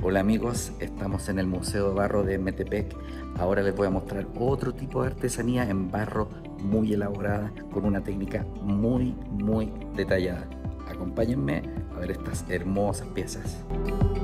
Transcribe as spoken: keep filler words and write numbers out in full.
Hola amigos, estamos en el Museo de Barro de Metepec. Ahora les voy a mostrar otro tipo de artesanía en barro muy elaborada con una técnica muy muy detallada. Acompáñenme a ver estas hermosas piezas.